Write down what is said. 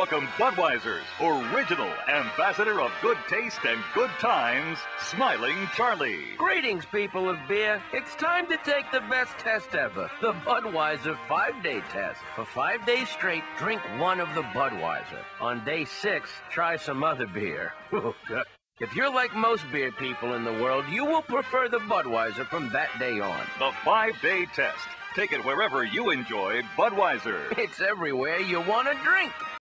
welcome Budweiser's original ambassador of good taste and good times, Smiling Charlie. Greetings, people of beer. It's time to take the best test ever, the Budweiser 5-day test. For 5 days straight, drink one of the Budweiser. On day 6, try some other beer. If you're like most beer people in the world, you will prefer the Budweiser from that day on. The 5-day test. Take it wherever you enjoy Budweiser. It's everywhere you want to drink.